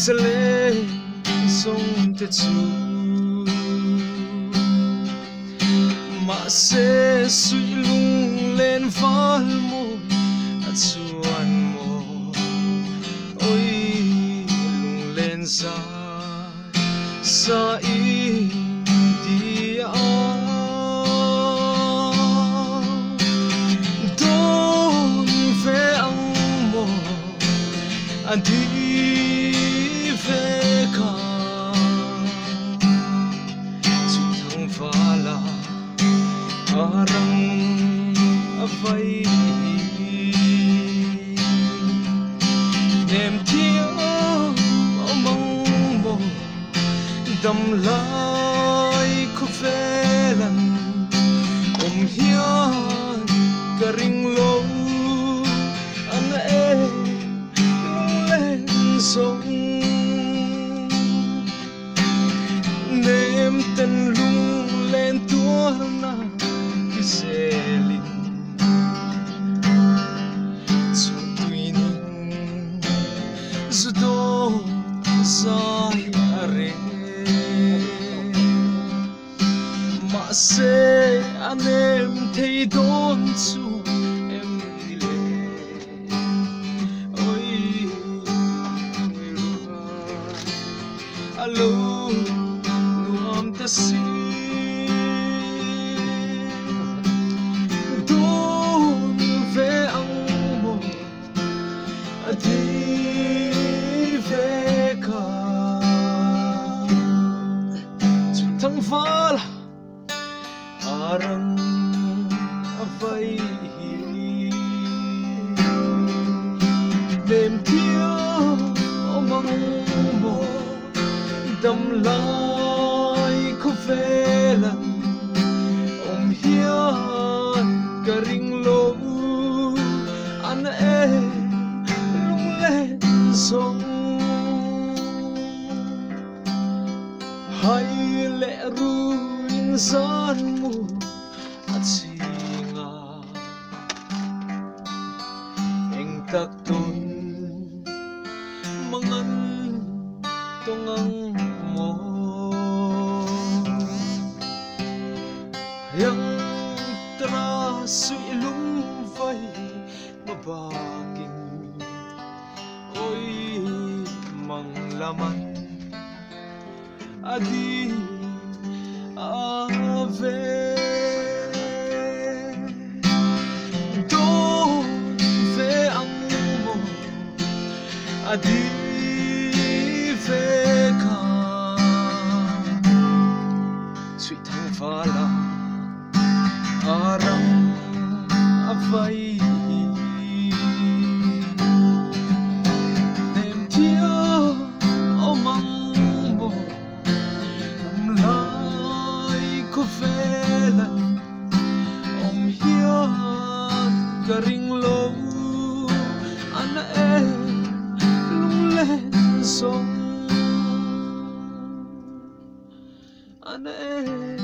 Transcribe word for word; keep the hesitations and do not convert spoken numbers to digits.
sẽ lên sông thế chu mà sẽ suy lung lên phá môi à chuan mồ ôi lung lên xa xa ý đi ao đón về ang mồ anh đi về cả chuyện thằng phá là arang avai nem thiêu mong mong đầm lại khu phê lần om hian cả ring lâu anh em lung lên sông nem tên lung lên tua na Selin cho tuy ninh dù đó sai are mà sẽ anh em thấy đón chú em đi lên ôi alo nuam ta si đi về cả chuyện thằng phá là arang avai đêm thiếu mong mồ đầm lại khu phê lần om hian cả ring lâu anh em lên sông hay lẽ ru insan mu at singa eng takton mangan tongang mo yang tra sui lung phai mabaging ôi mong laman adi ave do ve ang mo adi ve ka suy thang pha la arang avai cả ring lâu anh em lung lên sông anh em